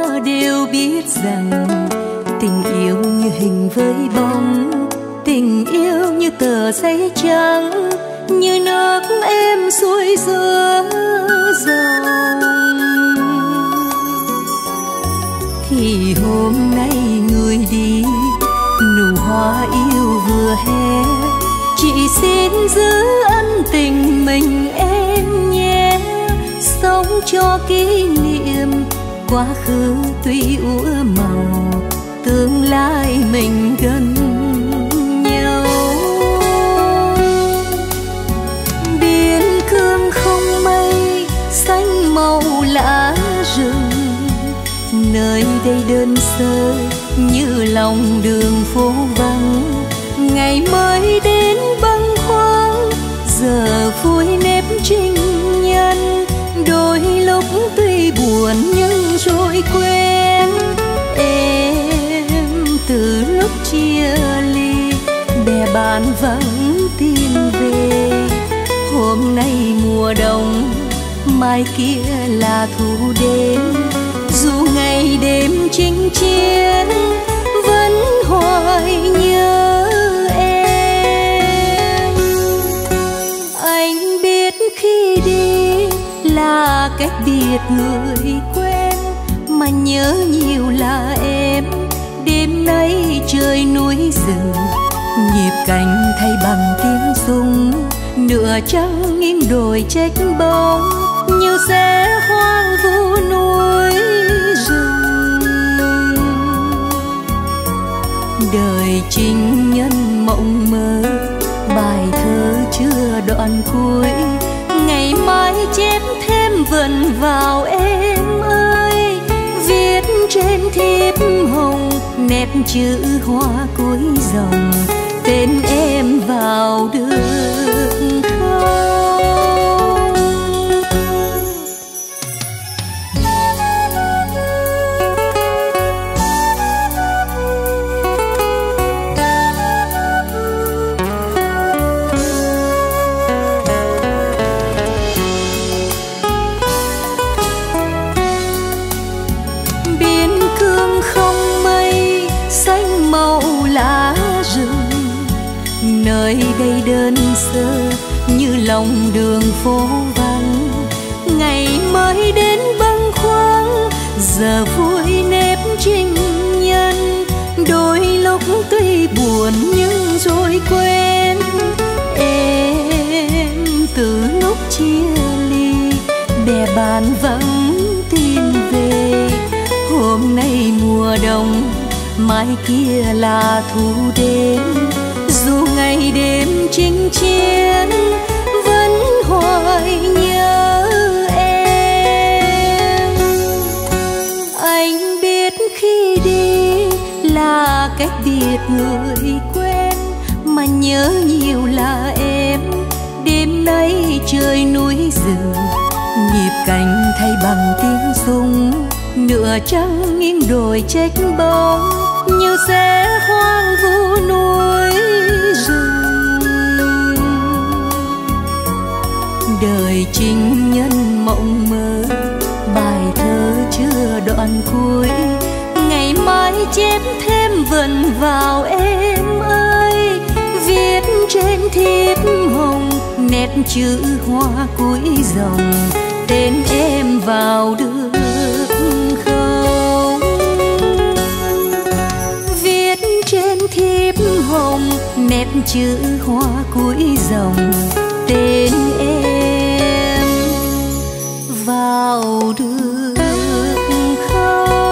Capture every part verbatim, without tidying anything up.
đều biết rằng tình yêu như hình với bóng, tình yêu như tờ giấy trắng, như nước êm xuôi giữa dòng. Thì hôm nay người đi, nụ hoa yêu vừa hé, chị xin giữ ân tình mình em nhé. Sống cho kỷ niệm, quá khứ tuy úa màu, tương lai mình gần nhau. Biên cương không mây, xanh màu lá rừng, nơi đây đơn sơ như lòng đường phố vắng. Ngày mới đến bâng khuâng, giờ vui nếp trinh nhân, đôi lúc tuy buồn nhưng rồi quên. Em từ lúc chia ly, bè bạn vắng tin về. Hôm nay mùa đông, mai kia là thu đến. Dù ngày đêm chinh chiến, vẫn hoài nhớ em. Anh biết khi đi là cách biệt người quen, mà nhớ nhiều là em. Đêm nay trời núi rừng, nhịp cánh thay bằng tiếng súng. Nửa trăng nghiêng đồi trách bóng, như sẽ hoang vu núi rừng. Đời trinh nhân mộng mơ, bài thơ chưa đoạn cuối. Ngày mai chép thêm vần vào em ơi, viết trên thiếp hồng nét chữ hoa cuối dòng. Tên em vào được không? Biên cương không mây, xanh màu lá rừng, nơi đây đơn sơ như lòng đường phố vắng. Ngày mới đến bâng khuâng, giờ vui nếp trinh nhân, đôi lúc tuy buồn nhưng rồi quên. Em từ lúc chia ly, bè bạn vắng tin về. Hôm nay mùa đông, mai kia là thu đến. Dù ngày đêm chinh chiến, vẫn hoài nhớ em. Anh biết khi đi là cách biệt người quen, mà nhớ nhiều là em. Đêm nay trời núi rừng, nhịp cánh thay bằng tiếng súng. Nửa trăng nghiêng đồi trách bóng, như sẽ hoang vu núi rừng. Đời trinh nhân mộng mơ, bài thơ chưa đoạn cuối. Ngày mai chép thêm vần vào em ơi, viết trên thiếp hồng nét chữ hoa cuối dòng. Tên em vào được không? Viết trên thiếp hồng nét chữ hoa cuối dòng. Tên em vào được không?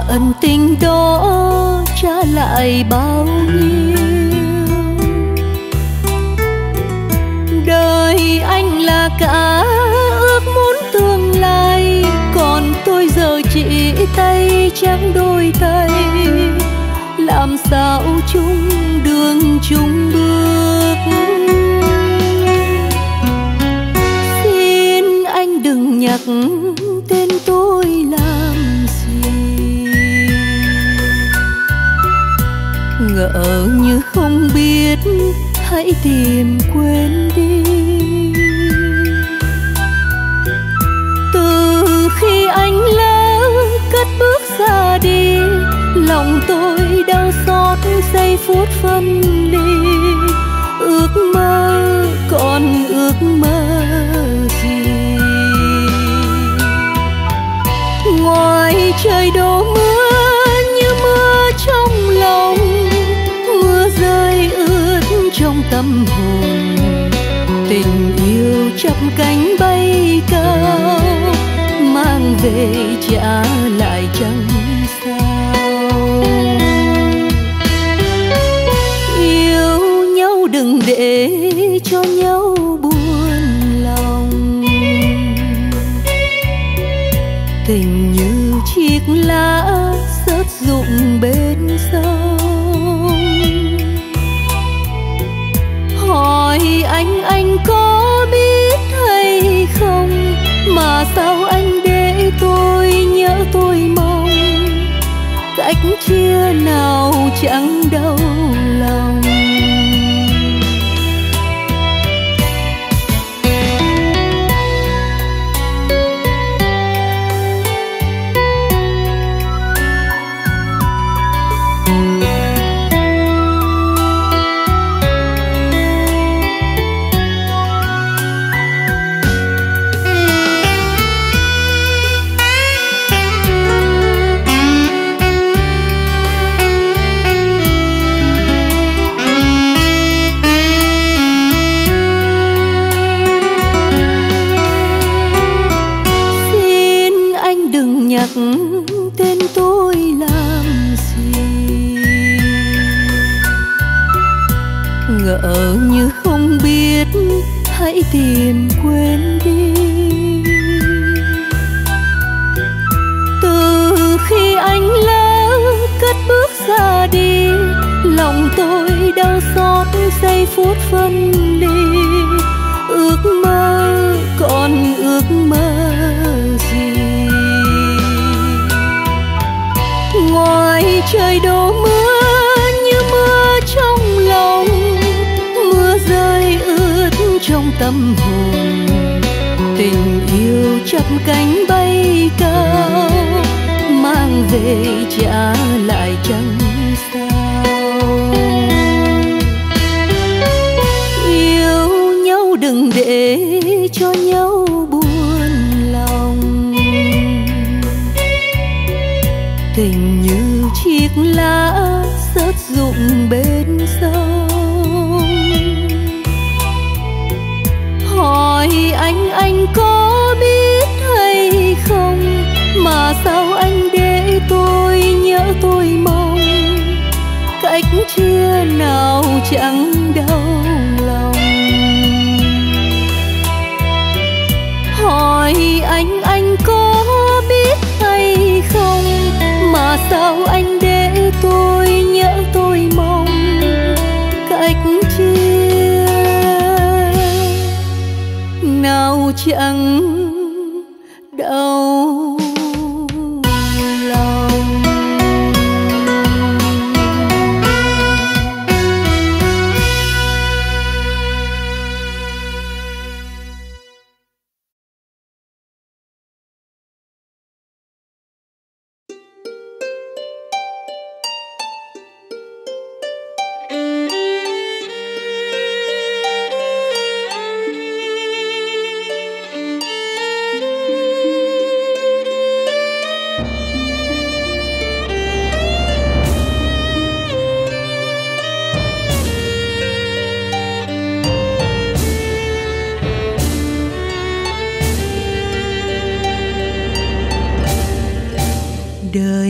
ân tình đó trả lại bao nhiêu. Đời anh là cả ước muốn tương lai, còn tôi giờ chỉ tay trắng đôi tay, làm sao chung đường chung bước. Xin anh đừng nhắc tên tôi làm gì, ngỡ như không biết hãy tìm quên đi. Từ khi anh lỡ cất bước ra đi, lòng tôi đau xót giây phút phân ly. Ước mơ còn ước mơ gì, ngoài trời đổ mưa như mưa trong lòng, mưa rơi ướt trong tâm hồn. Tình yêu chắp cánh bay cao, mang về trả lại chẳng sao. Yêu nhau đừng để cho nhau buồn lòng, tình như chiếc lá rớt rụng bên sông. Hỏi anh anh có biết hay không, mà sao anh để tôi nhớ tôi mong. Cách chia nào chẳng đau lòng. Tên tôi làm gì, ngỡ như không biết hãy tìm quên đi. Từ khi anh lỡ cất bước ra đi, lòng tôi đau xót giây phút phân ly. Ước mơ còn ước mơ gì, ngoài trời đổ mưa như mưa trong lòng, mưa rơi ướt trong tâm hồn. Tình yêu chắp cánh bay cao, mang về trả lại chẳng sao. Yêu nhau đừng để cho nhau buồn lòng, tình như chiếc lá rớt rụng bên sông. Hỏi anh anh có biết hay không, mà sao anh để tôi nhớ tôi mong. Cách chia nào chẳng đau lòng. Hỏi anh anh có biết hay không, mà sao anh để tôi nhớ tôi mong. Cách chia nào chẳng đau lòng.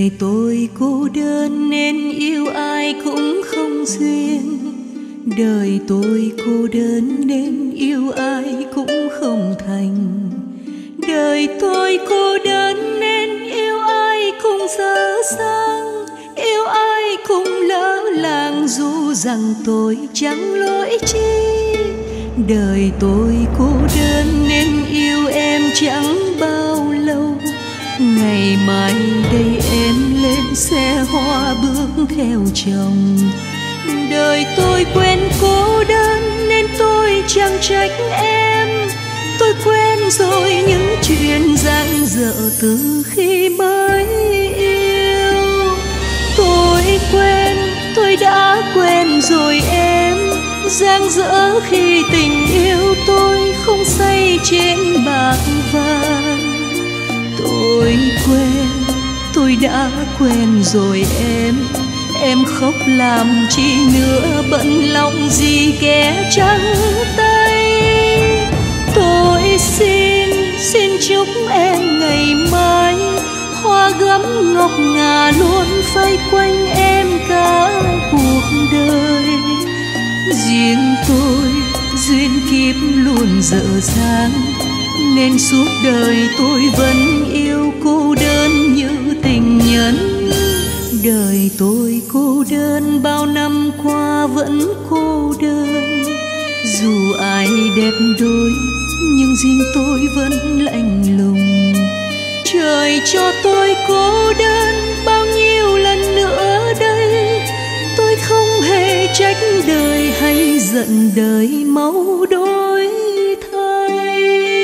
Đời tôi cô đơn nên yêu ai cũng không duyên. Đời tôi cô đơn nên yêu ai cũng không thành. Đời tôi cô đơn nên yêu ai cũng dở dang, yêu ai cũng lỡ làng dù rằng tôi chẳng lỗi chi. Đời tôi cô đơn nên yêu em chẳng bao lâu. Ngày mai đây em lên xe hoa bước theo chồng. Đời tôi quên cô đơn nên tôi chẳng trách em. Tôi quên rồi những chuyện dang dở từ khi mới yêu. Tôi quên, tôi đã quên rồi em. Dang dở khi tình yêu tôi không say trên bạc vàng. Tôi quên, tôi đã quên rồi em. Em khóc làm chi nữa, bận lòng gì kẻ trắng tay. Tôi xin, xin chúc em ngày mai hoa gấm ngọc ngà luôn vây quanh em cả cuộc đời. Riêng tôi duyên kiếp luôn dở dang nên suốt đời tôi vẫn yêu cô đơn như tình nhân. Đời tôi cô đơn bao năm qua vẫn cô đơn. Dù ai đẹp đôi nhưng riêng tôi vẫn lạnh lùng. Trời cho tôi cô đơn bao nhiêu lần nữa đây. Tôi không hề trách đời hay giận đời máu đổi thay.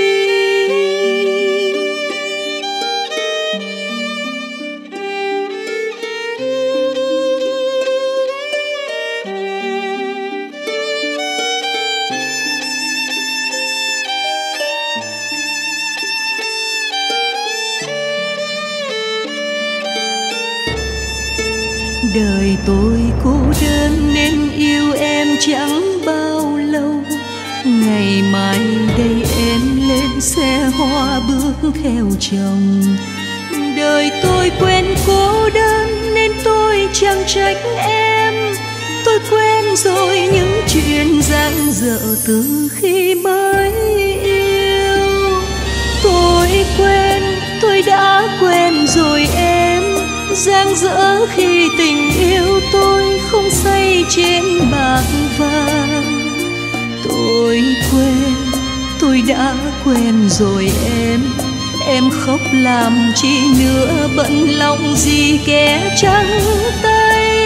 Đời tôi cô đơn nên yêu em chẳng bao lâu. Ngày mai đây em lên xe hoa bước theo chồng. Đời tôi quên cô đơn nên tôi chẳng trách em. Tôi quên rồi những chuyện dang dở từ khi mới yêu. Tôi quên, tôi đã quên rồi em. Dang dở khi tình yêu tôi không say trên bạc vàng. Tôi quên, tôi đã quên rồi em. Em khóc làm chi nữa, bận lòng gì kẻ trắng tay.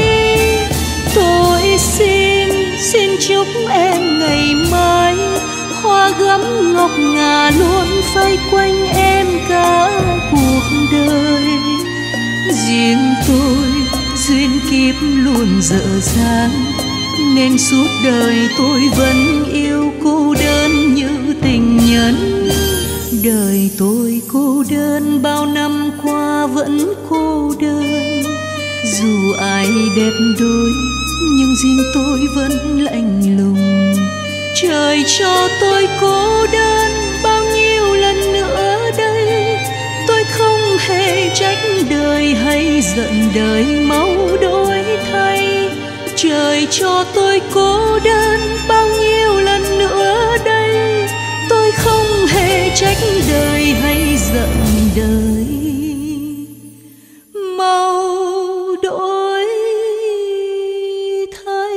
Tôi xin, xin chúc em ngày mai hoa gấm ngọc ngà luôn vây quanh em cả cuộc đời. Riêng tôi duyên kiếp luôn dở dang nên suốt đời tôi vẫn yêu cô đơn như tình nhân. Đời tôi cô đơn bao năm qua vẫn cô đơn. Dù ai đẹp đôi nhưng riêng tôi vẫn lạnh lùng. Trời cho tôi cô đơn bao nhiêu lần nữa đây. Tôi không hề trách đời hay giận đời máu đổi thay. Trời cho tôi cô đơn bao nhiêu lần nữa đây. Tôi không hề trách đời hay giận đời mau đổi thay.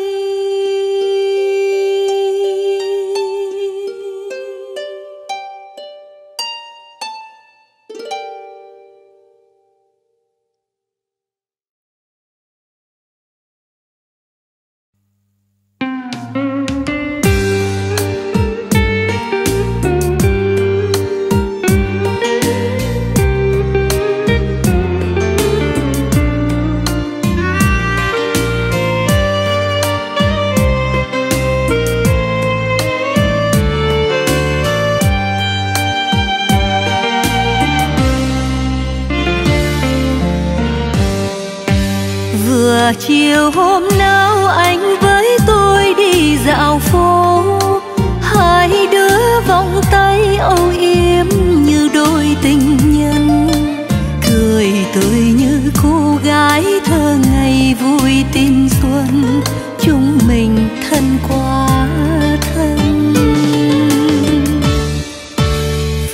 Chiều hôm nào anh với tôi đi dạo phố. Hai đứa vòng tay âu yếm như đôi tình nhân, cười tươi như cô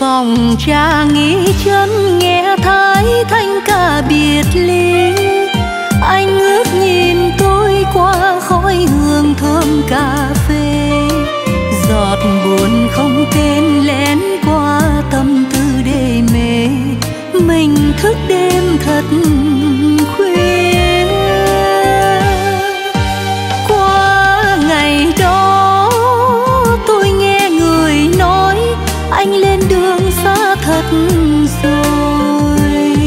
phòng trà nghỉ chân nghe thái thanh ca biệt ly. Anh ước nhìn tôi qua khói hương thơm cà phê, giọt buồn không tên lén qua tâm tư để mê. Mình thức đêm thật khuya. Qua ngày đó tôi nghe người nói anh lên đường xa thật rồi.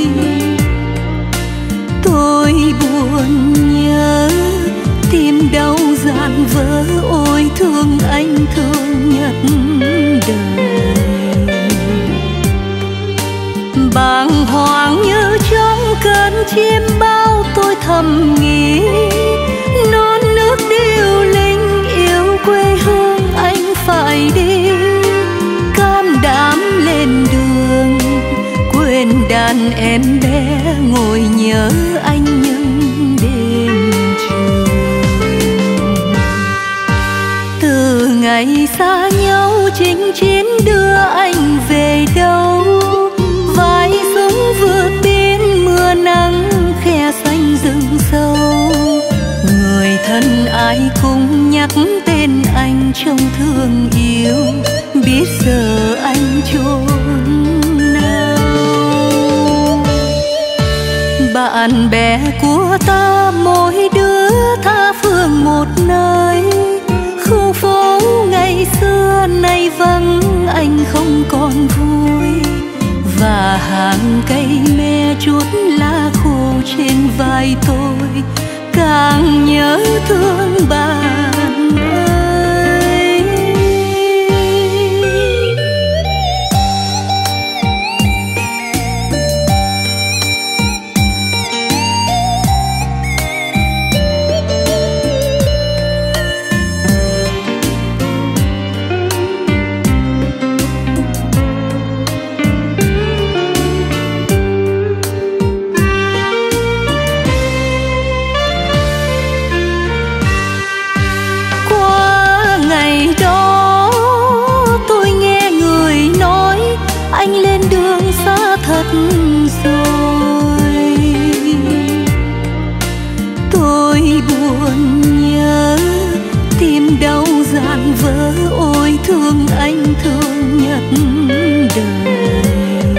Tôi buồn nhớ tim đau dạn vỡ, ôi thương anh thương nhất đời. Bàng hoàng như trong cơn chim bao tôi thầm nghĩ, non nước điêu linh yêu quê hương anh phải đi. Can đảm lên đường quên đàn em bé, ngồi nhớ anh những đêm trường. Từ ngày xa nhau chinh chiến đưa anh về đâu, vai súng vượt biên mưa nắng khe xanh rừng sâu. Người thân ai cũng nhắc tên anh trong thương yêu, biết giờ anh chốn nào. Bạn bè của ta mỗi đứa tha phương một nơi, khu phố ngày xưa nay vắng anh không còn vui. Và hàng cây me chút lá khô trên vai tôi, càng nhớ thương bạn ơi. Anh lên đường xa thật rồi. Tôi buồn nhớ tim đau dạn vỡ, ôi thương anh thương nhất đời.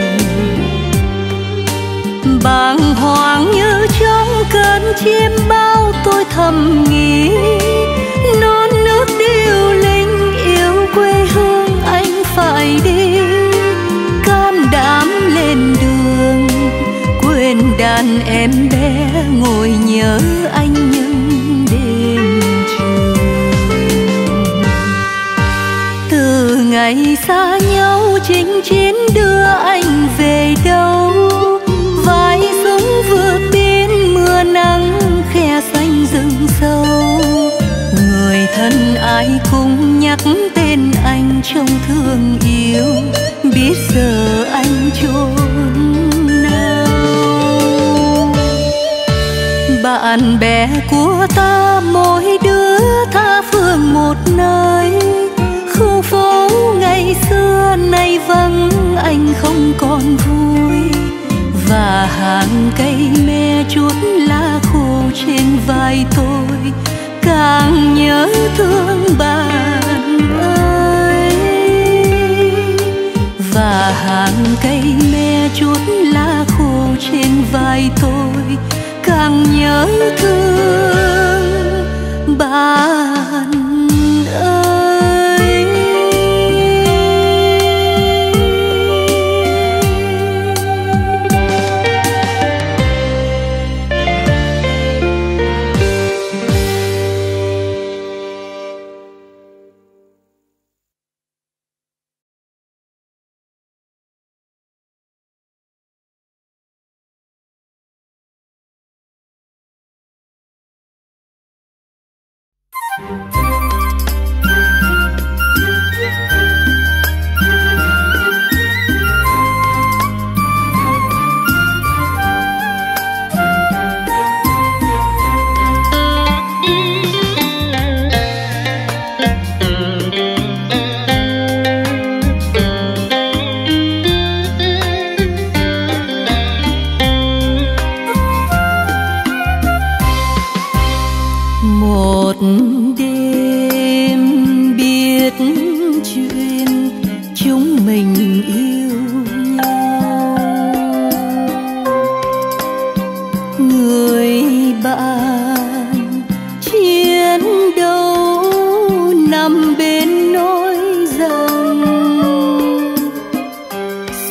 Bàng hoàng như trong cơn chim bao tôi thầm nghĩ, non nước điêu linh yêu quê hương anh phải đi. Đảm lên đường quên đàn em bé, ngồi nhớ anh những đêm trường. Từ ngày xa nhau chinh chiến đưa anh về đâu, vai súng vượt biên mưa nắng khe xanh rừng sâu. Người thân ai cũng nhắc tên anh trong thương yêu, biết giờ anh chốn nào. Bạn bè của ta mỗi đứa tha phương một nơi, khu phố ngày xưa nay vắng anh không còn vui. Và hàng cây me chút lá khô trên vai tôi, càng nhớ thương bạn ơi. Và hàng cây me chút lá khô trên vai tôi, càng nhớ thương bạn ơi.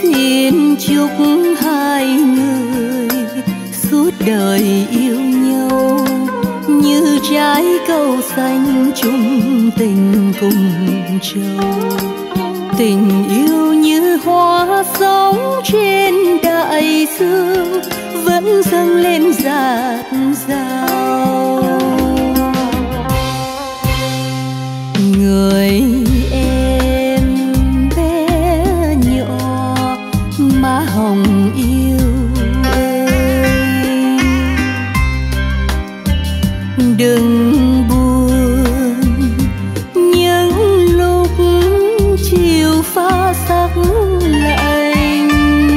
Xin chúc hai người suốt đời yêu nhau như trái cầu xanh chung tình cùng trầu. Tình yêu như hoa sóng trên đại dương vẫn dâng lên dạt dào. Người em bé nhỏ má hồng yêu ơi, đừng buồn những lúc chiều pha sắc lạnh.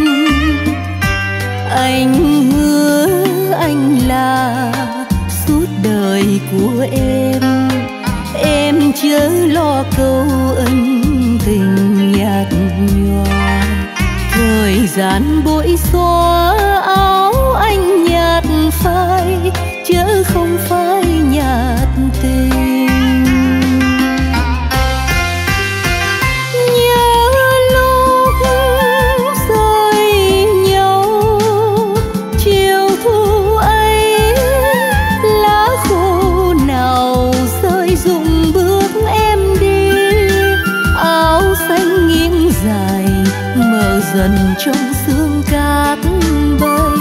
Anh hứa anh là suốt đời của em, em chớ lo câu ân tình nhạt nhòa. Thời gian bội xóa áo anh nhạt phai, chớ không phải nhạt tình. Nhớ lúc rời nhau chiều thu ấy, lá khô nào rơi rụng bước em đi. Áo xanh nghiêng dài mờ dần trong sương cát bay.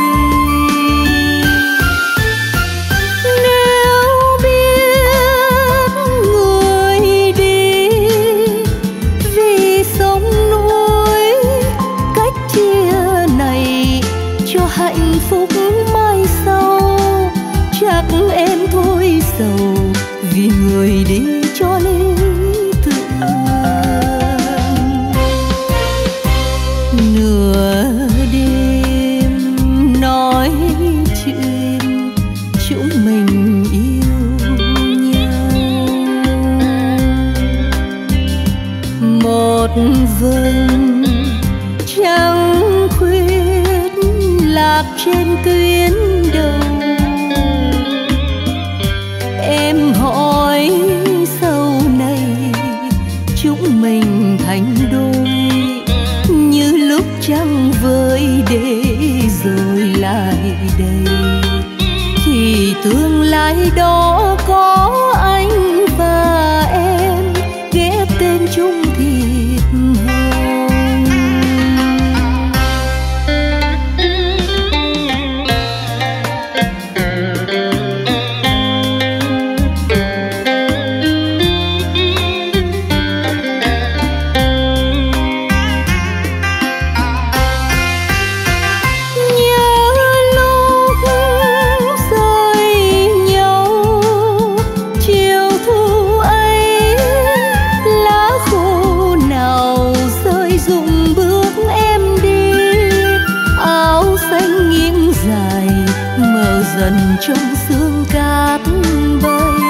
Nếu biết người đi vì sống núi, cách chia này cho hạnh phúc mai sau, chắc em thôi sầu vì người đi cho lý tưởng. Nửa đêm nói chuyện chúng mình yêu nhau, một vầng trăng khuyết lạc trên tuyến đầu. Em hỏi sau này chúng mình thành đôi, như lúc trăng vơi để rồi lại đây. Thì tương lai đó có anh và em ghép tên chung thịt hồng. Dần trong sương cát bay.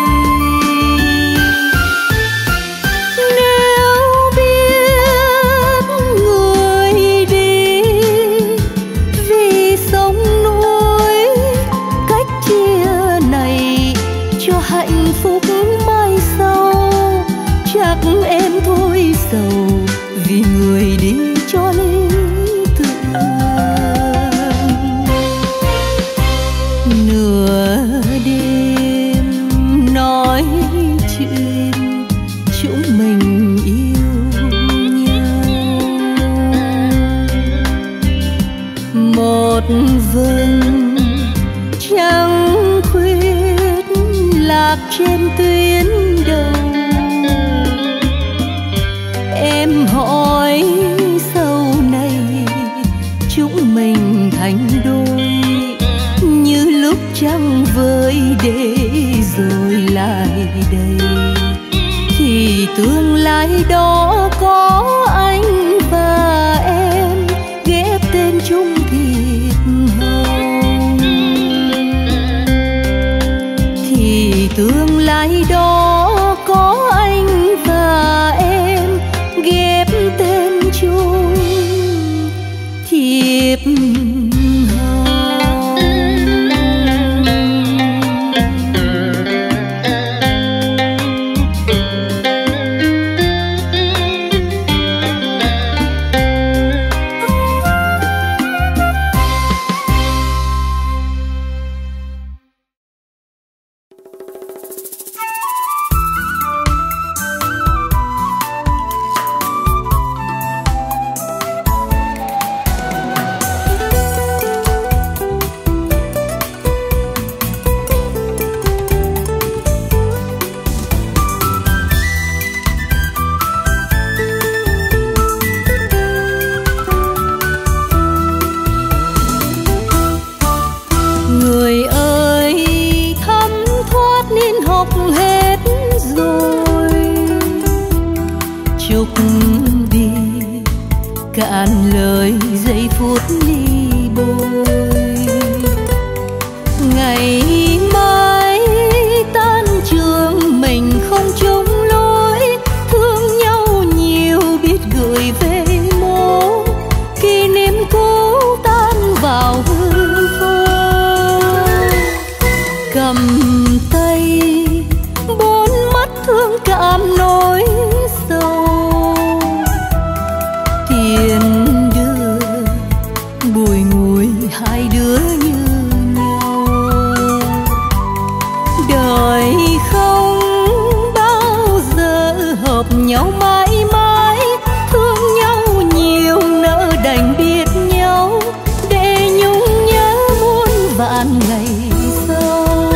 Nếu biết người đi vì sống núi, cách chia này cho hạnh phúc mai sau, chắc em thôi sầu vì người đi cho lý tưởng. Nửa đêm nói chuyện chúng mình yêu nhau, một vầng trăng khuyết lạc trên tuyến đầu. Em hỏi sau này chúng mình thành đôi, như lúc trăng vơi để rồi lại đây. Thì tương lai đó có anh và em ghép tên chung thịt hồng. Thì tương lai đó có anh và em ghép tên chung thịt lời giây phút ly bồi. Ngày mai tan trường mình không chung lối, thương nhau nhiều biết gửi về mố, kỷ niệm cũ tan vào hư vô. Cầm tay bốn mắt thương cảm nỗi sầu, tiền đưa bùi ngùi hai đứa như nhau. Đời không bao giờ hợp nhau mãi mãi, thương nhau nhiều nỡ đành biết nhau, để nhung nhớ muôn vạn ngày sau.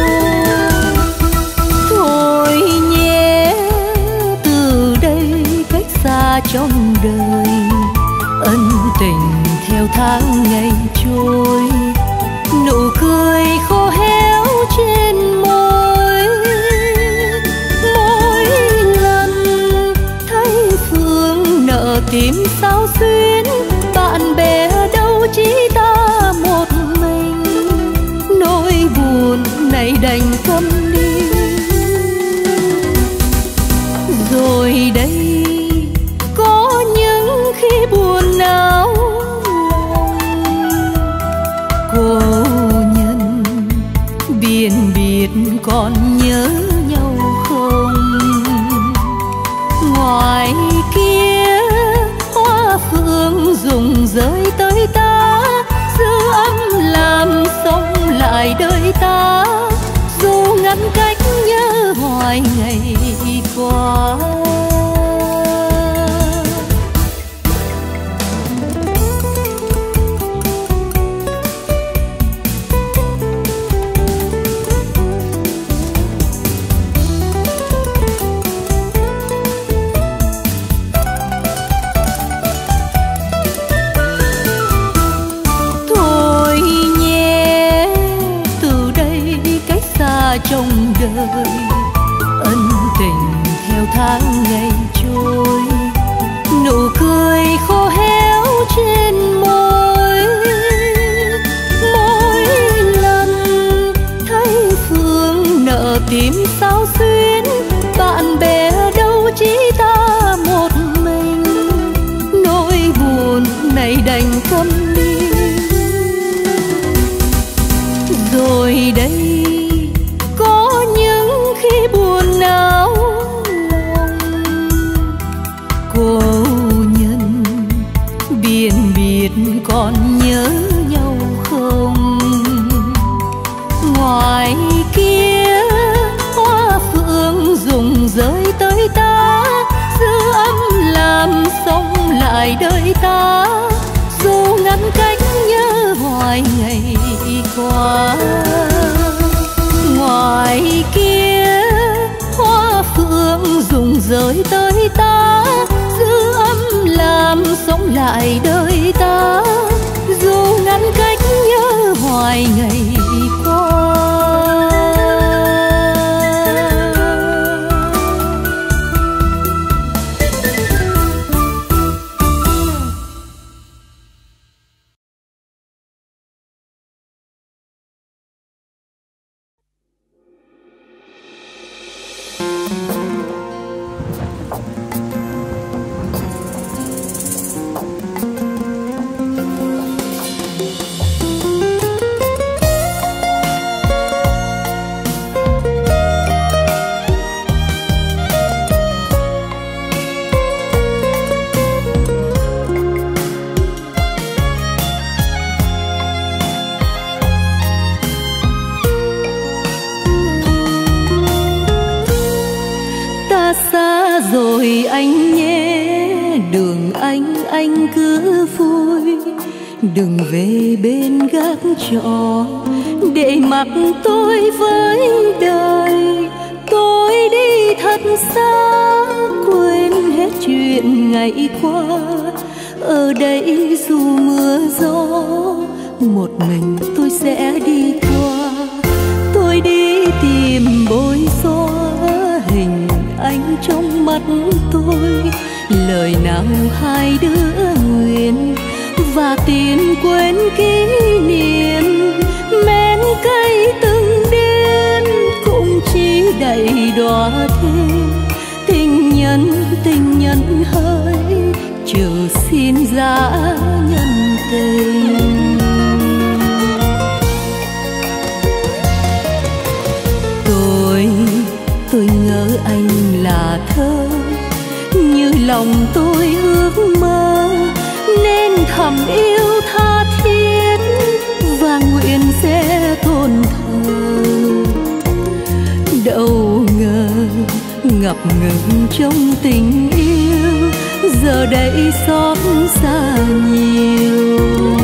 Thôi nhé, từ đây cách xa trong đời, ân tình theo tháng ngày trôi, nụ cười khô héo trên môi. Mỗi lần thấy Phương nợ tìm sao xuyến, bạn bè đâu chỉ ta một mình, nỗi buồn này đành câm đi. Rồi đây có những khi buồn não lòng, cô nhân biên biệt còn nhớ nhau không? Ngoài kia hoa phượng rụng rơi tới ta, giữ ấm làm sống lại đời ta, dù ngăn cách nhớ hoài ngày qua. Trong đời ân tình theo tháng ngày trôi, nụ cười khô héo trên môi. Mỗi lần thấy Phương nợ tìm sao xuyến, bạn bè đâu chỉ ta một mình, nỗi buồn này đành câm đi. Rồi đây buồn não lòng, cô nhân biên biệt còn nhớ nhau không? Ngoài kia hoa phượng rụng rơi tới ta, giữ ấm làm sống lại đời ta, dù ngăn cách nhớ hoài ngày qua. Ngoài kia hoa phượng rụng rơi tới ta, giữ ấm làm sống lại đời ta, dù ngăn cách nhớ hoài ngày qua. Rồi anh nhé, đường anh anh cứ vui, đừng về bên gác trọ để mặc tôi với đời. Tôi đi thật xa, quên hết chuyện ngày qua, ở đây dù mưa gió một mình tôi sẽ đi qua. Tôi đi tìm bối xóa hình anh trong mắt tôi, lời nào hai đứa nguyện và tìm quên kỷ niệm. Mến cây từng đêm cũng chỉ đầy đóa thêm. Tình nhân tình nhân hỡi, trừ xin giá nhân tình. Tôi tôi ngỡ anh là thơ, như lòng tôi ước mơ, nên thầm yêu tha thiết và nguyện sẽ tôn thờ. Đâu ngờ ngập ngừng trong tình yêu, giờ đây xót xa nhiều.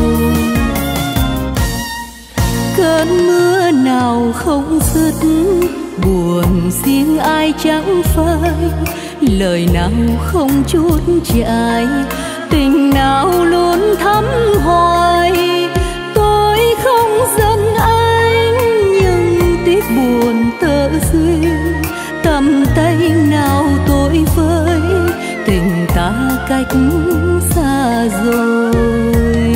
Cơn mưa nào không dứt, buồn riêng ai chẳng phai. Lời nào không chút chại, tình nào luôn thắm hoài. Tôi không giận anh, nhưng tiếc buồn tơ duyên. Tầm tay nào tôi với, tình ta cách xa rồi.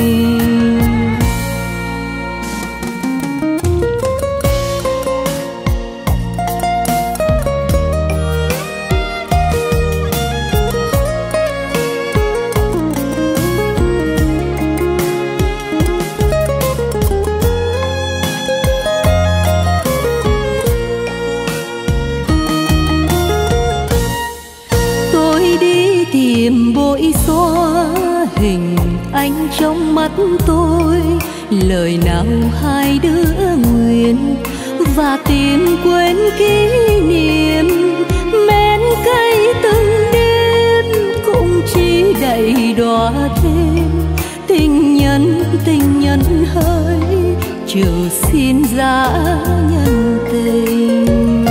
Tìm bội xóa hình anh trong mắt tôi, lời nào hai đứa nguyện, và tìm quên kỷ niệm. Mến cây từng đêm cũng chỉ đầy đóa thêm. Tình nhân tình nhân hỡi, trừ xin giá nhân tình.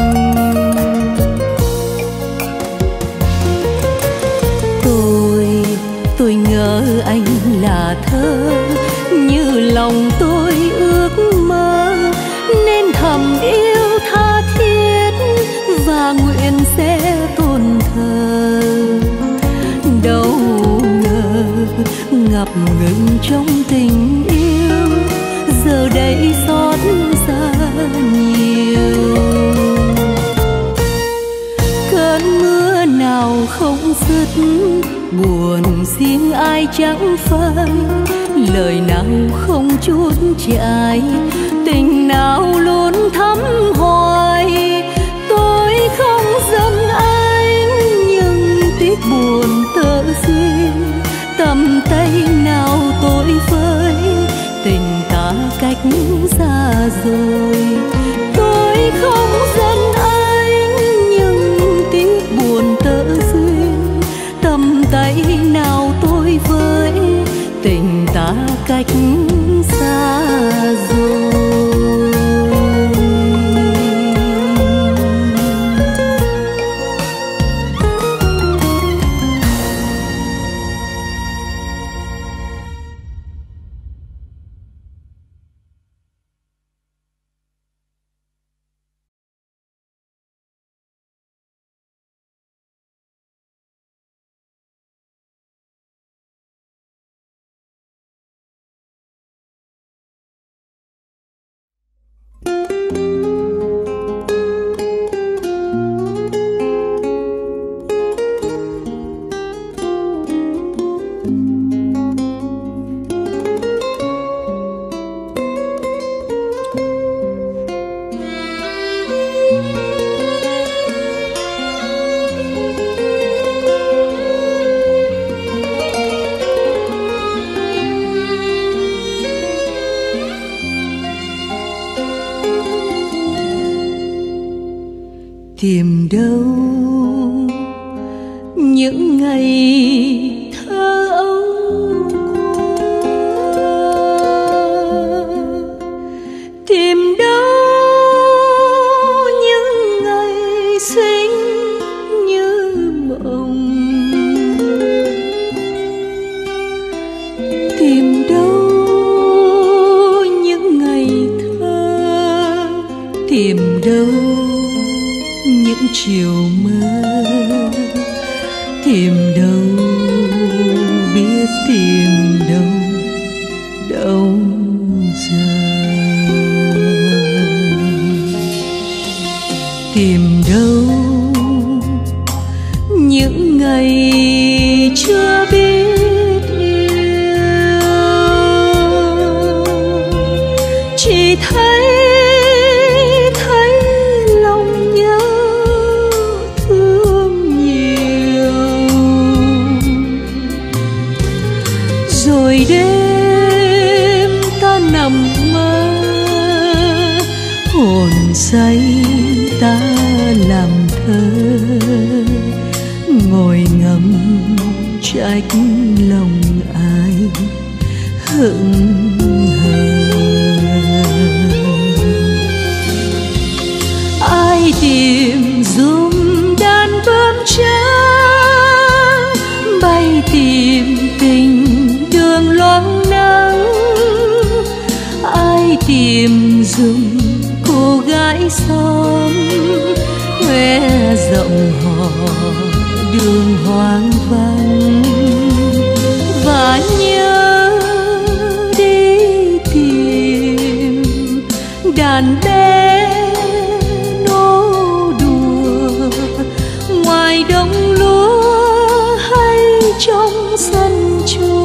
Tôi ngỡ anh là thơ, như lòng tôi ước mơ, nên thầm yêu tha thiết và nguyện sẽ tôn thờ. Đâu ngờ ngập ngừng trong tình yêu, giờ đây xót xa nhiều. Cơn mưa nào không dứt, buồn riêng ai chẳng phai. Lời nào không chút chại, tình nào luôn thắm hoài. Tôi không giận anh, nhưng tiếc buồn tơ duyên. Tầm tay nào tôi với, tình ta cách xa rồi. Tôi không giận anh, nhưng tiếc buồn tơ duyên. Tầm tay nào tôi với, tình ta cách xa rồi. Tìm đâu những ngày thơ ấu qua, tìm đâu những ngày xinh như mộng, tìm đâu những ngày thơ, tìm đâu những chiều mơ, tìm đâu biết tìm đâu tìm đâu những ngày chưa biết yêu, chỉ thấy thấy lòng nhớ thương nhiều. Rồi đêm ta nằm mơ, hồn say ta làm thơ, ngồi ngâm trách lòng ai hững hờ. Ai tìm dùm đàn bướm trắng, bay tìm tình đường loang nắng. Ai tìm dùm cô gái xóm khoe rộng hò đường hoang vắng, và nhớ đi tìm đàn bé nô đùa ngoài đồng lúa hay trong sân chùa.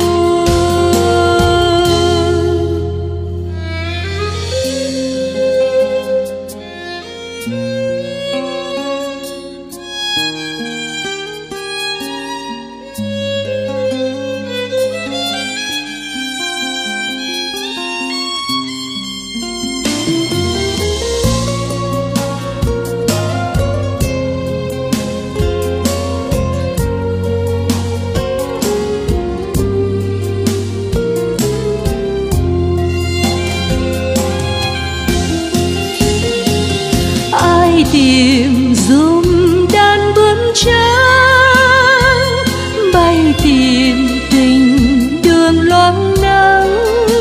Tìm dùm đàn bướm trắng, bay tìm tình đường loang nắng.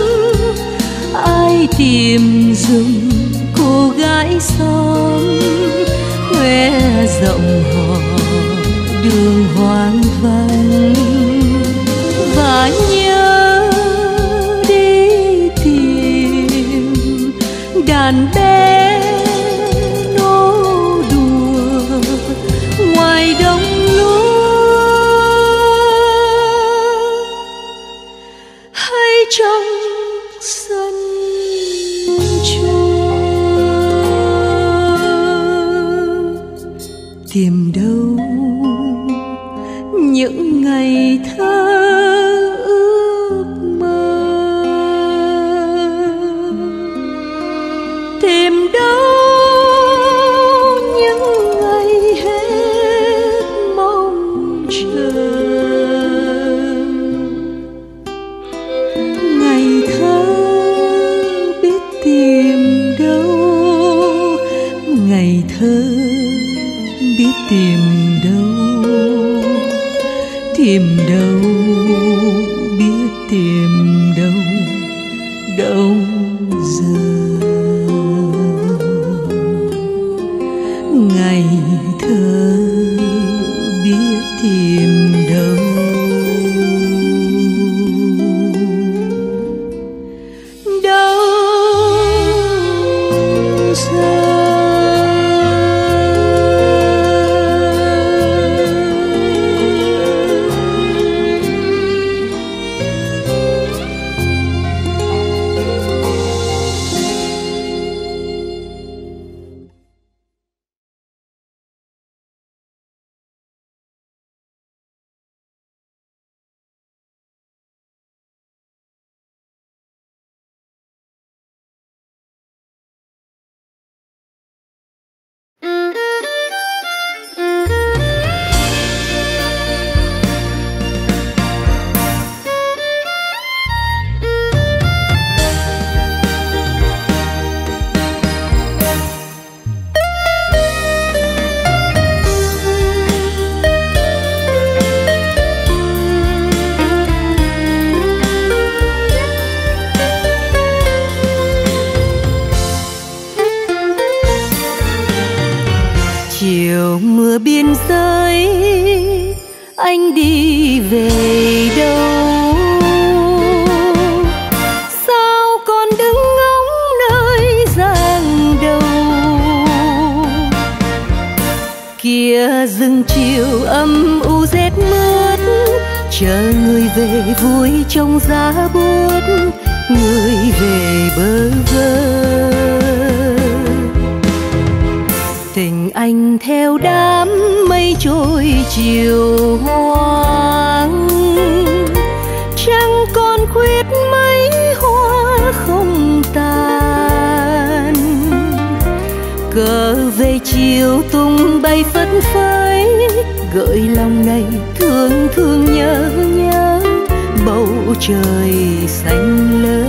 Ai tìm dùm cô gái xóm khoe rộng hò đường hoang vắng, và nhớ đi tìm đàn bé ngoài đồng lúa hay trong sân chùa. Tìm đâu những ngày thơ ước mơ, tìm đâu thơ biết tìm đâu, tìm đâu biết tìm đâu, đâu giờ ngày thơ biết tìm đâu, đâu giờ. Chiều mưa biên giới anh đi về đâu, sao còn đứng ngóng nơi giang đầu. khuya rừng chiều âm u rét mướt, chờ người về vui trong giá buốt, người về bơ vơ. Tình anh theo đám mây trôi chiều hoang, chẳng còn khuyết mấy hoa không tàn. Cờ về chiều tung bay phất phới, gợi lòng này thương thương nhớ nhớ bầu trời xanh lơ.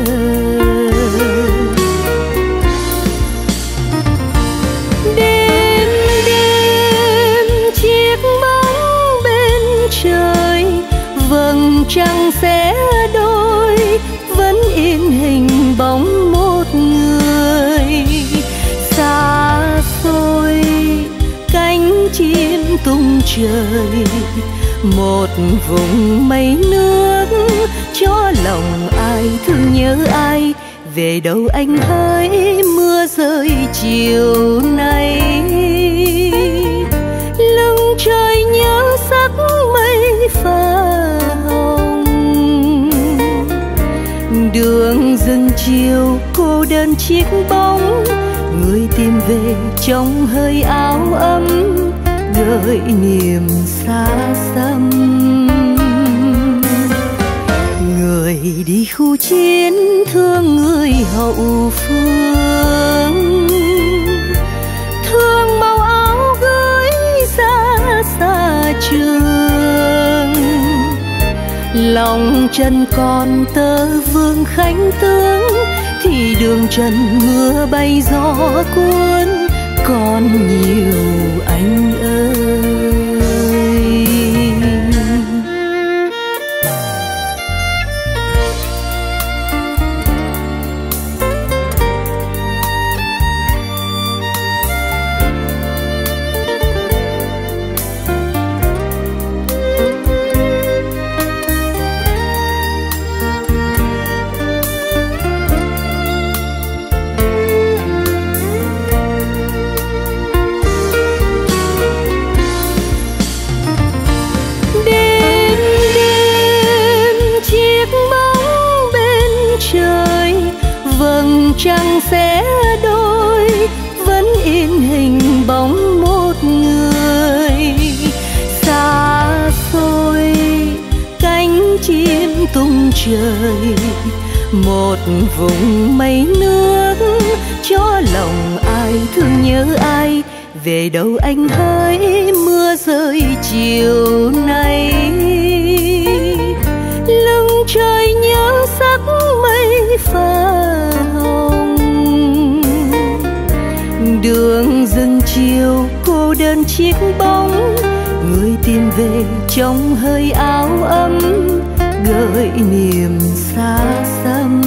Đêm đêm chiếc bóng bên trời, vầng trăng xé đôi, vẫn in hình bóng một người. Xa xôi cánh chim tung trời, một vùng mây nước cho lòng ai thương nhớ ai. Về đâu anh hỡi mưa rơi chiều nay, lưng trời nhớ sắc mây pha hồng. Đường rừng chiều cô đơn chiếc bóng, người tìm về trong hơi áo ấm, gợi niềm xa xăm. Người đi khu chiến thương người hậu phương, thương màu áo gửi ra xa trường. Lòng chân còn tơ vương khánh tướng, thì đường trần mưa bay gió cuốn, còn nhiều anh ơi. Trăng xé đôi, vẫn in hình bóng một người. Xa xôi cánh chim tung trời, một vùng mây nước cho lòng ai thương nhớ ai. Về đâu anh hỡi mưa rơi chiều nay, lưng trời nhớ sắc mây pha hồng. Đường rừng chiều cô đơn chiếc bóng, người tìm về trong hơi áo ấm, gợi niềm xa xăm.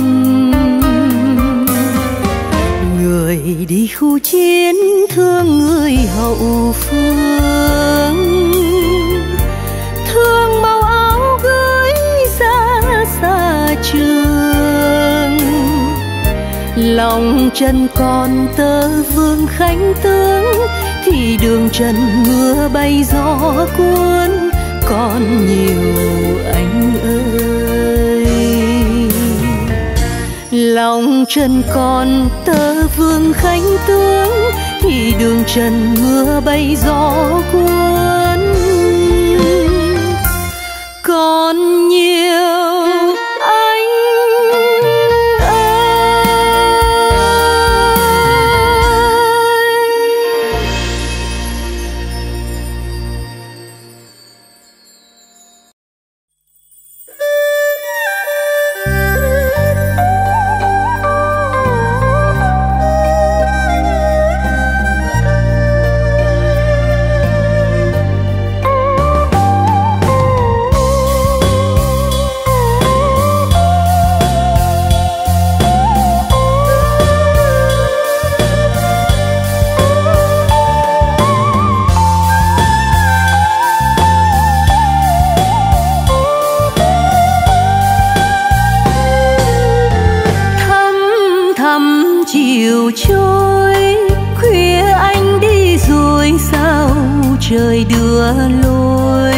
Người đi khu chiến thương người hậu phương, thương màu áo gửi ra xa trường. Lòng chân còn tơ vương khánh tướng, thì đường trần mưa bay gió cuốn, còn nhiều anh ơi. Lòng trần còn tơ vương khánh tướng, thì đường trần mưa bay gió cuốn, còn nhiều anh trôi, khuya anh đi rồi sao trời đưa lối.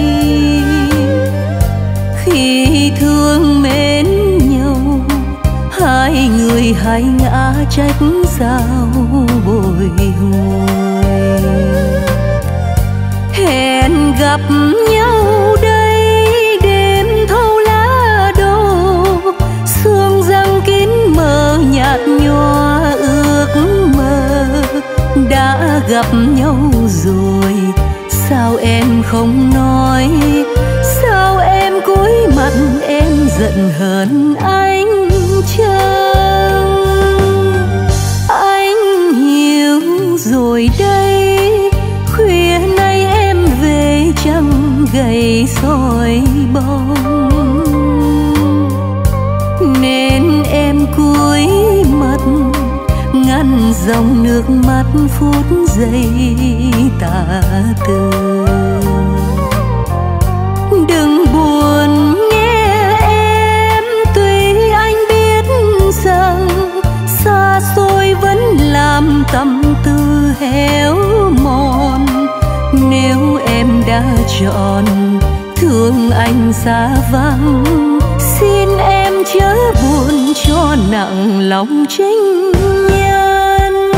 Khi thương mến nhau, hai người hay ngã trách sao bồi hồi. Hẹn gặp nhau đây đêm thâu lá đổ, sương răng kín mờ nhạt nhòa ước mơ. Đã gặp nhau rồi sao em không nói, sao em cúi mặt em giận hờn anh chăng? Anh hiểu rồi đây, khuya nay em về chẳng gầy soi bóng, nên em cúi mặt ngăn dòng nước mắt phút giây tả từ. Đừng buồn nghe em, tuy anh biết rằng xa xôi vẫn làm tâm tư héo mòn. Nếu em đã chọn thương anh xa vắng, xin em chớ buồn cho nặng lòng chính nhân.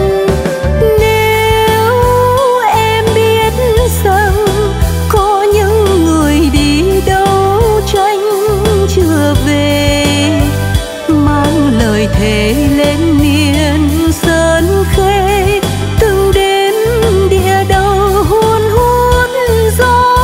Nếu em biết rằng có những người đi đấu tranh chưa về, mang lời thề lên miền sơn khê, từng đêm địa đầu hun hút gió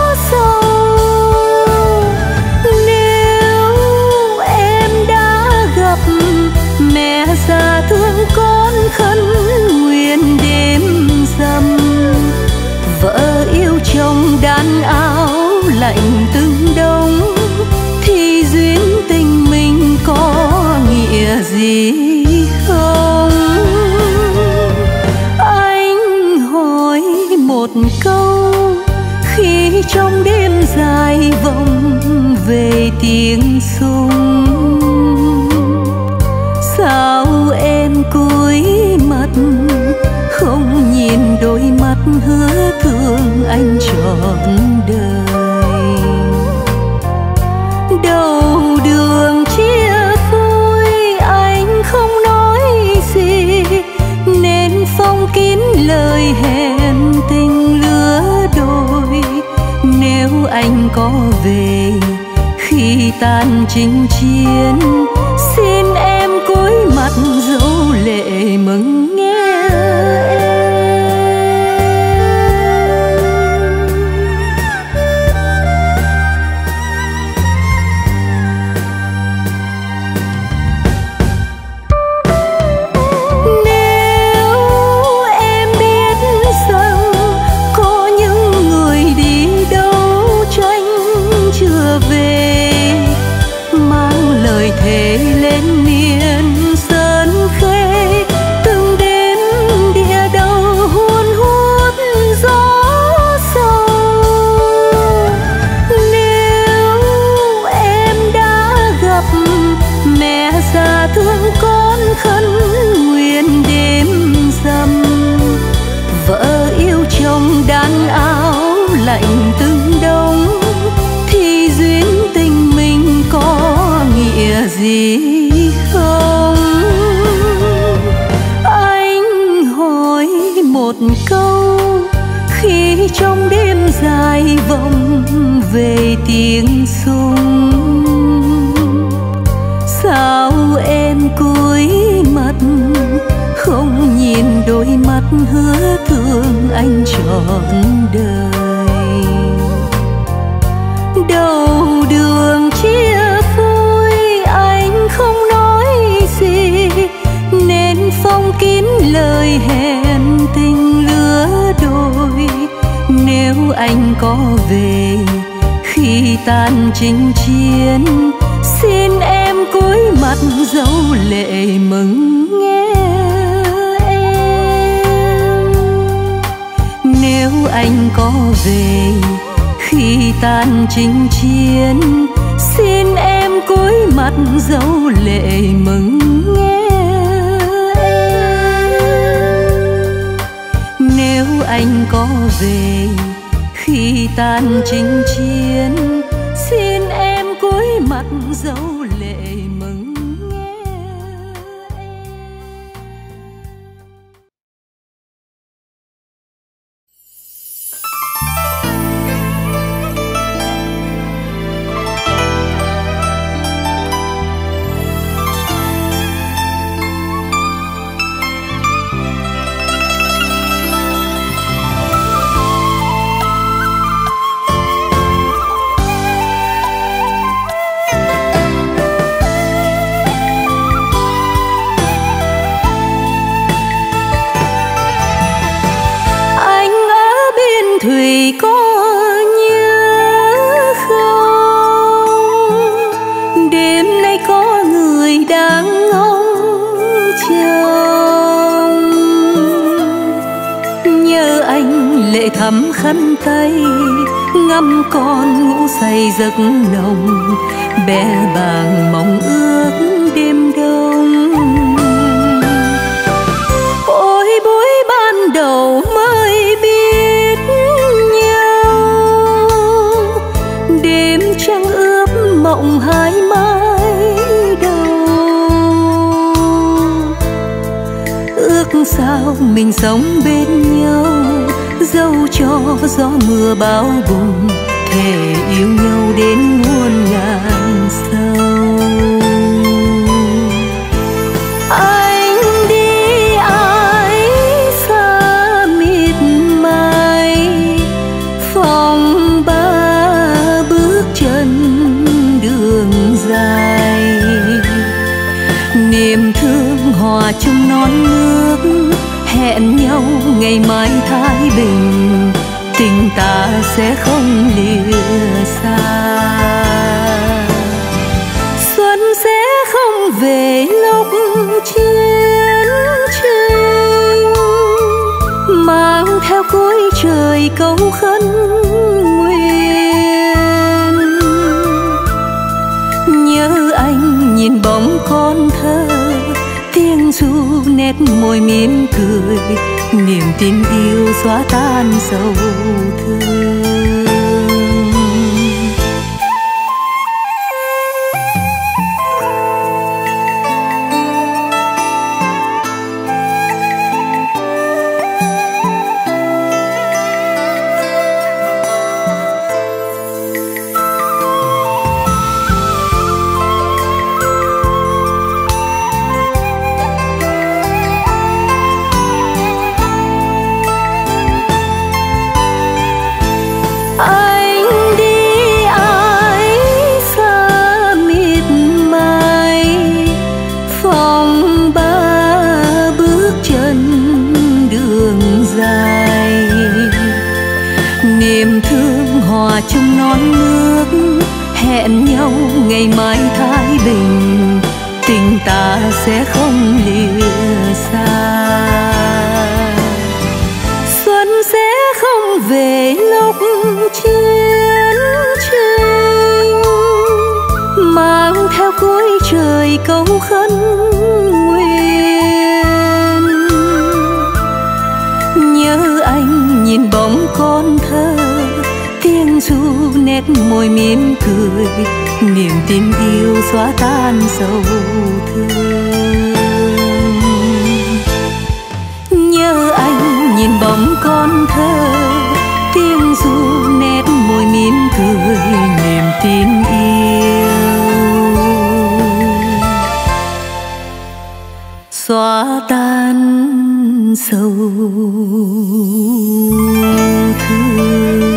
sâu. Nếu em đã gặp mẹ già thương con khấn nguyện đêm rằm, vợ yêu chồng đan áo lạnh từng đông, thì duyên tình mình có nghĩa gì không? Anh hỏi một câu, khi trong đêm dài vọng về tiếng súng, sao em cúi mặt không nhìn đôi mắt hứa thương anh trọn đời? Đầu đường chia phôi anh không nói gì, nên phong kín lời hẹn tình lứa đôi. Nếu anh có về khi tan chinh chiến, xin em cúi mặt dấu lệ mừng nghe em. Nếu em biết rằng có những người đi đấu tranh chưa về, mang lời thề lên miền sơn khê, từng đêm địa đầu hun hút gió sâu. Nếu em đã gặp mẹ già thương con khấn nguyện đêm rằm, vợ yêu chồng đan áo lạnh từng đông, thì duyên tình mình có nghĩa gì không? Anh hỏi một câu, khi trong đêm dài vọng về tiếng súng, sao em cúi mặt không nhìn đôi mắt hứa thương anh trọn đời? Đầu đường chia phôi anh không nói gì, nên phong kín lời hẹn tình lứa đôi. Nếu anh có về khi tan chinh chiến, xin em cúi mặt dấu lệ mừng nghe em. Nếu anh có về khi tan chinh chiến, xin em cúi mặt dấu lệ mừng nghe em. Nếu anh có về khi tan chinh chiến, xin em cúi mặt dấu lệ mừng nghe. Thủy có nhớ không? Đêm nay có người đang ngóng trông, nhớ anh lệ thắm khăn tay, ngắm con ngủ say giấc nồng, bé bàng mong ước đêm đông. Ôi buổi ban đầu mới biết trăng ướp mộng hai mái đầu, ước sao mình sống bên nhau, dẫu cho gió mưa bão bùng, thề yêu nhau đến muôn ngàn sâu. Anh đi ai xa mịt mây, phòng ba chân đường dài, niềm thương hòa chung non nước, hẹn nhau ngày mai thái bình, tình ta sẽ không lìa xa. Xuân sẽ không về lúc chiến tranh, mang theo cuối trời câu khấn nhìn bóng con thơ, tiếng ru nét môi mỉm cười, niềm tin yêu xóa tan sầu thương. Chung non nước, hẹn nhau ngày mai thái bình, tình ta sẽ không lìa xa. Xuân sẽ không về lúc chiến tranh, mang theo cuối trời câu khấn nguyện, nhớ anh nhìn bóng con thơ, tiếng ru nét môi mỉm cười, niềm tin yêu xóa tan sầu thương. Nhớ anh nhìn bóng con thơ, tiếng ru nét môi mỉm cười, niềm tin yêu xóa tan sầu thương.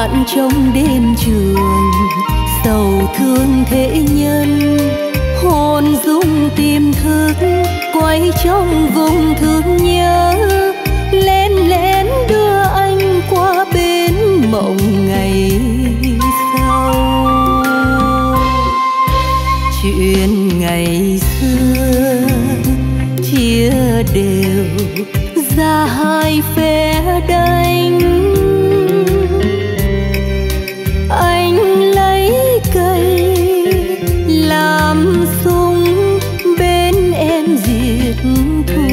bạn trong đêm trường, sầu thương thế nhân, hồn dung tiềm thức quay trong vùng thương nhớ, lén lén đưa anh qua bên mộng ngày sau. Chuyện ngày xưa chia đều ra hai phe đánh, anh lấy cây làm súng, bên em diệt thù.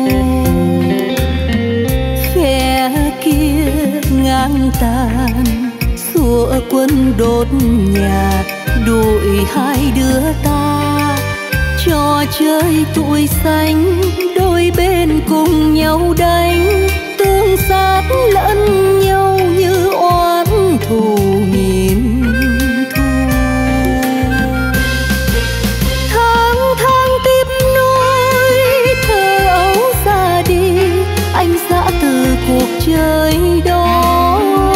Phe kia ngang tàn xua quân đốt nhà, đuổi hai đứa ta trò chơi tuổi xanh, đôi bên cùng nhau đánh, tương sát lẫn nhau như oán thù nghìn thu. Tháng tháng tiếp nối thơ ấu ra đi, anh dã từ cuộc chơi đó.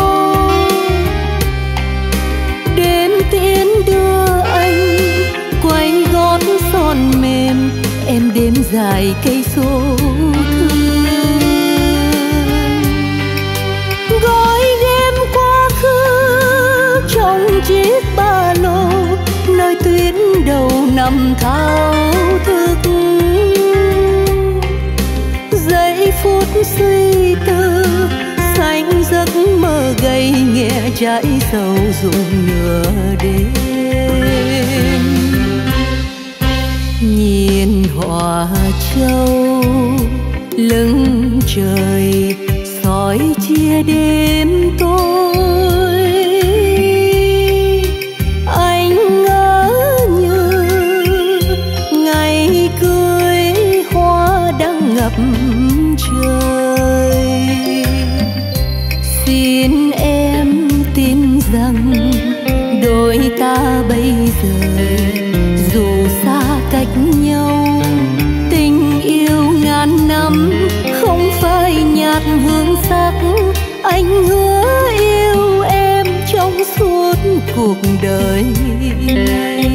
Đêm tiễn đưa anh quay gót son mềm, em đêm dài cây số thương. Gói đêm quá khứ trong chiếc ba lô, nơi tuyến đầu nằm thao thức. Giây phút suy tư xanh giấc mơ gầy nghe trái sầu rụng nửa đêm. Nhìn Hòa Châu lưng trời soi chia đêm tối, anh ngỡ như ngày cưới hoa đang ngập trời. Xin em tin rằng đôi ta bây giờ dù xa cách nhau, tình yêu ngàn năm không phai nhạt hương sắc. Anh hứa yêu em trong suốt cuộc đời này.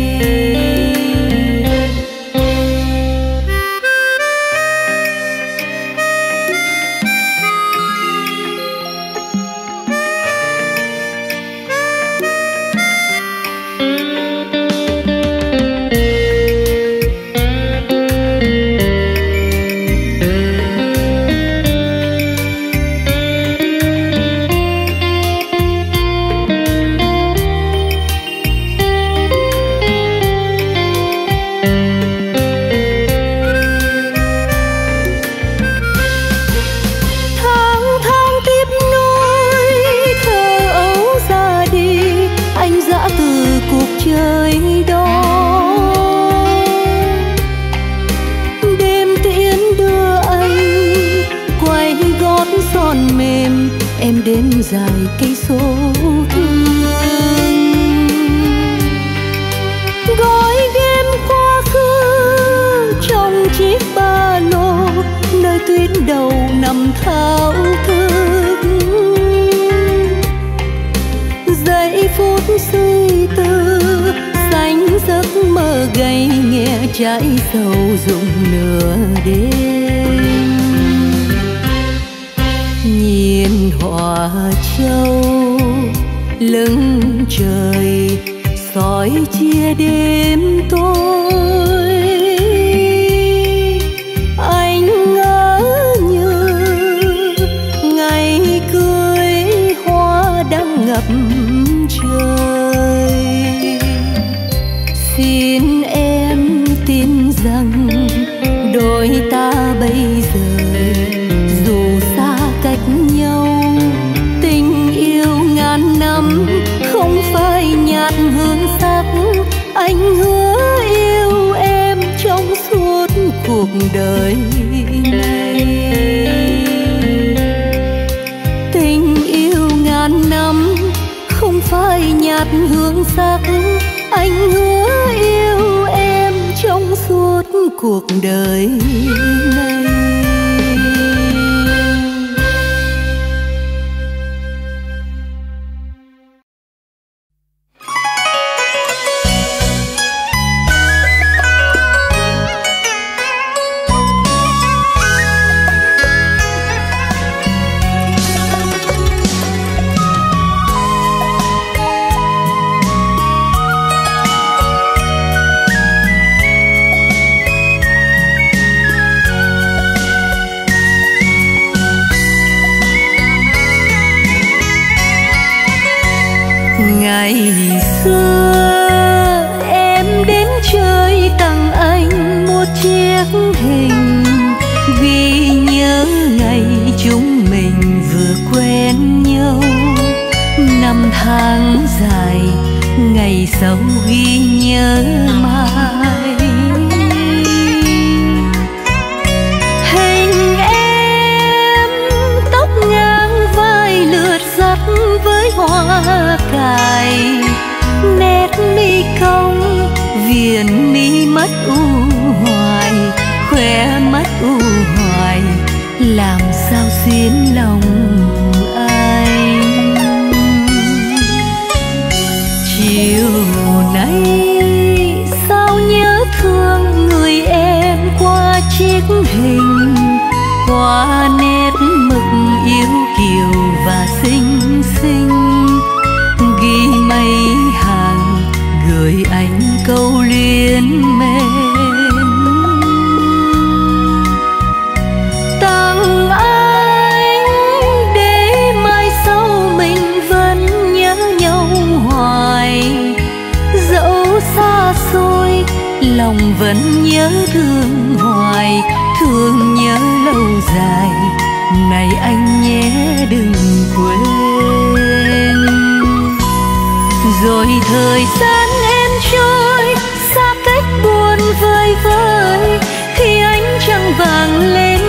Em đêm dài cây số thương, gói đêm quá khứ trong chiếc ba lô, nơi tuyến đầu nằm thao thức. Giây phút suy tư xanh giấc mơ gầy nghe trái sầu rụng nửa đêm. Nhìn Hòa Châu lưng trời soi chia đêm tối, anh ngỡ như ngày cưới hoa đang ngập trời. Xin em tin rằng đôi ta bây giờ dù xa cách nhau, tình yêu ngàn năm không phai nhạt hương sắc. Anh hứa yêu em trong suốt cuộc đời này. Tình yêu ngàn năm không phai nhạt hương sắc. Anh hứa yêu em trong suốt cuộc đời này. ngày xưa em đến chơi tặng anh một chiếc hình, vì nhớ ngày chúng mình vừa quen nhau. Năm tháng dài ngày sau ghi nhớ mãi. Hình em tóc ngang vai lượt dắt với hoa cài, nét mi cong viền mi mắt u hoài, khóe mắt u hoài làm sao xuyến lòng anh. Chiều nay sao nhớ thương người em qua chiếc hình, qua nét mực yêu kiều và xinh xinh, ghi mấy hàng gửi anh câu luyến mến. Tặng anh để mai sau mình vẫn nhớ nhau hoài, dẫu xa xôi lòng vẫn nhớ thương hoài, thương nhớ lâu dài này anh nhé đừng quên. Rồi thời gian em trôi xa cách buồn vơi vơi, khi ánh trăng vàng lên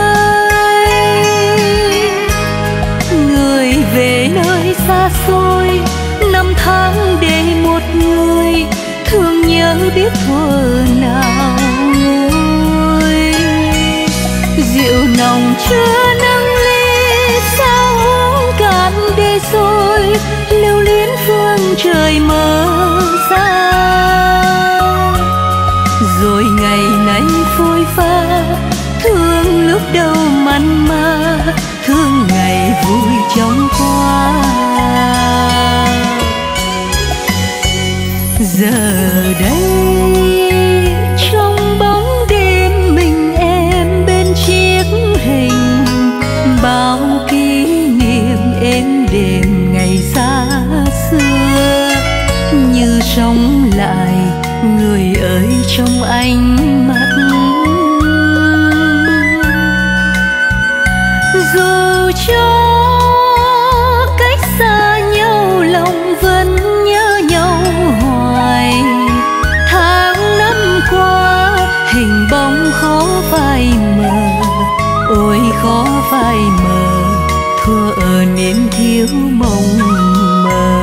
khơi. Người về nơi xa xôi năm tháng để một người thương nhớ biết thuở nào nguôi. Rượu nồng chưa nâng ly sao uống cạn để rồi lưu luyến phương trời mơ xa. Rồi ngày nay phôi pha thương lúc đầu mặn mà, thương ngày vui chóng qua. Giờ đây trong bóng đêm mình em bên chiếc hình, bao kỷ niệm êm đềm ngày xa xưa như sống lại người ơi trong ánh mắt. Dù cho cách xa nhau lòng vẫn nhớ nhau hoài, tháng năm qua hình bóng khó phai mờ, ôi khó phai mờ thua ở niềm thiếu mộng mơ.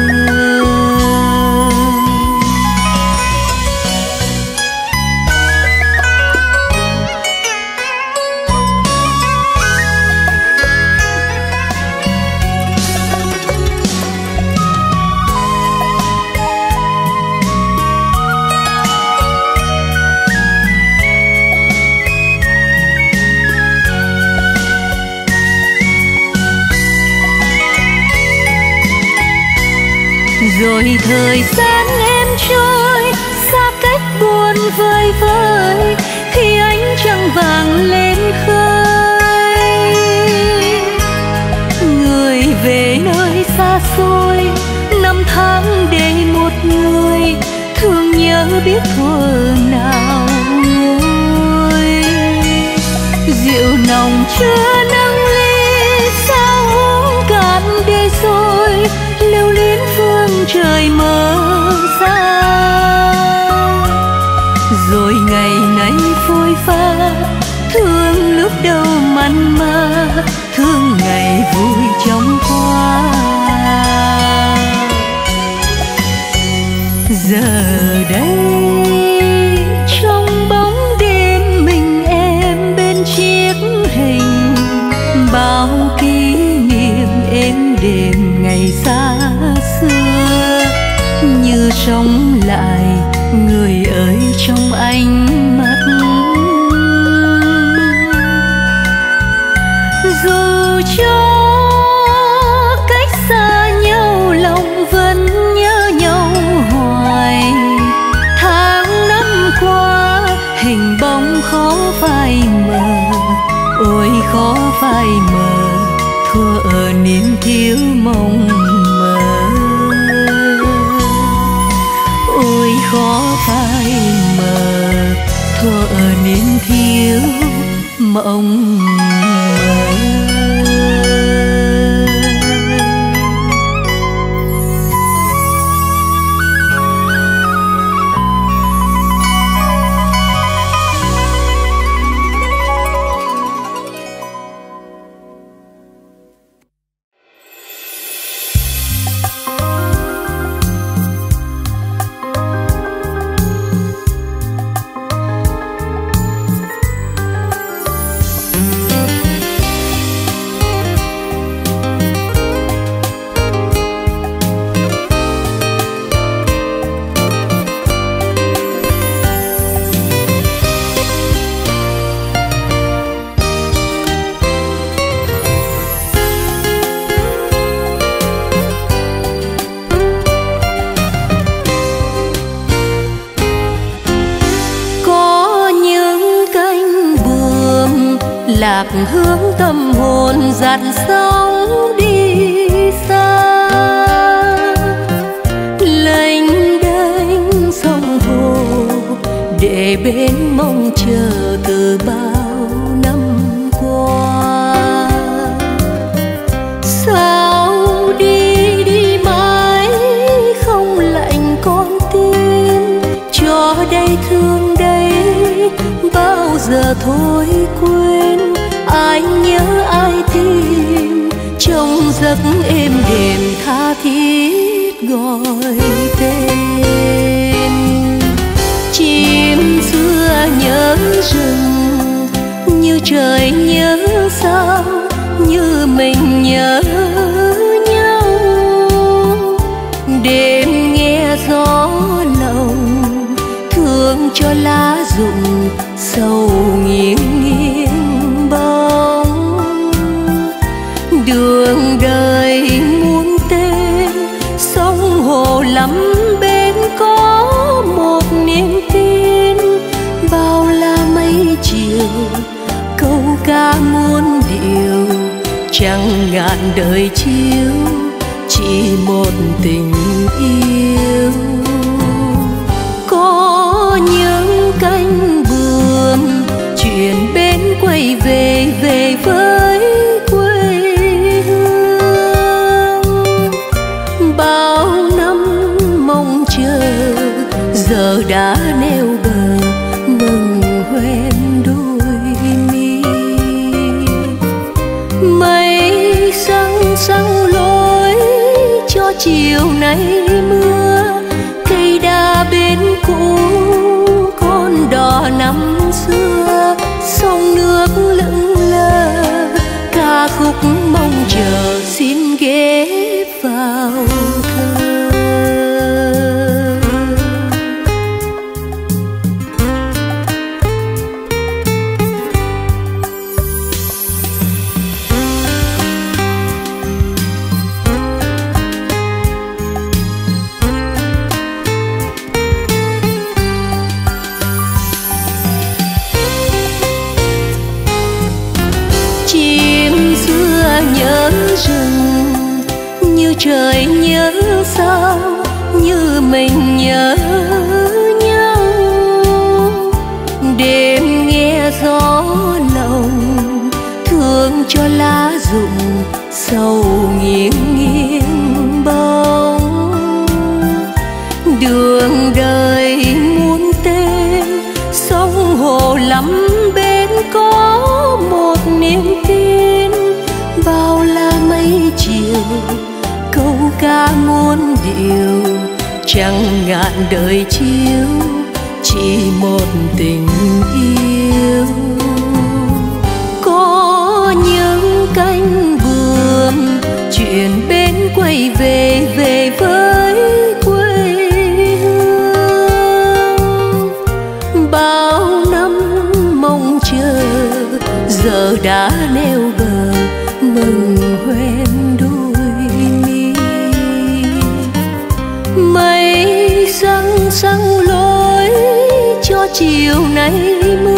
Rồi thời gian em trôi xa cách buồn vơi vơi, khi ánh trăng vàng lên khơi. Người về nơi xa xôi năm tháng để một người thương nhớ biết thuở nào nguôi. Rượu nồng chưa nâng ly sao uống cạn để rồi lưu luyến phương trời mơ xa. Rồi ngày nay phôi pha thương lúc đầu mặn mà, thương ngày vui chóng qua. Giờ đây trong bóng đêm mình em bên chiếc hình, bao kỷ niệm êm đềm ngày xa xưa như sống lại người ơi trong ánh mắt. Dù cho cách xa nhau lòng vẫn nhớ nhau hoài, tháng năm qua hình bóng khó phai mờ, ôi khó phai mờ thua ở niềm thiếu mong mơ. khó phai mờ thuở niên thiếu mộng mơ. Lạc hướng tâm hồn dạt sóng đi xa, lênh đênh sông hồ để bên mong chờ từ bao năm qua. Sao đi đi mãi không lạnh con tim, cho đây thương đây bao giờ thôi quên. Ai nhớ ai tìm trong giấc êm đềm tha thiết gọi tên. Chim xưa nhớ rừng như trời nhớ sao, như mình nhớ nhau. Đêm nghe gió lòng thương cho lá rụng sầu nghiêng nghiêng bóng. Đường đời muôn tên sông hồ lắm bên có một niềm tin. Bao la mây chiều câu ca muôn điều, chẳng ngàn đời chiếu chỉ một tình yêu. Có những cánh buồm chuyện bên quay về về với quê hương. Bao năm mong chờ giờ đã neo bờ mừng hoen đôi mi. Mây sáng sáng lối cho chiều nay mưa, cây đa bên cũ con đò năm xưa. Sông nước lững lờ ca khúc mong chờ xin ghé vào thơ. Nhớ rừng như trời nhớ sao, như mình nhớ nhau. Đêm nghe gió lòng thương cho lá rụng sầu nghiêng nghiêng bóng. Đường đời muôn tên sông hồ lắm bên có một niềm tin. Bao la mây chiều câu ca muôn điều, chẳng ngàn đời chiếu chỉ một tình yêu. Có những cánh buồm chuyện bên quay về về với quê hương. Bao năm mong chờ giờ đã neo bờ mừng hoen đôi mi. Mây sáng sáng lối cho chiều nay mưa,